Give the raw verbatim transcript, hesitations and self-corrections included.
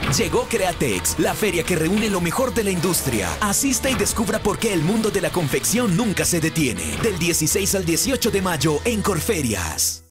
Llegó Createx, la feria que reúne lo mejor de la industria. Asista y descubra por qué el mundo de la confección nunca se detiene. Del dieciséis al dieciocho de mayo en Corferias.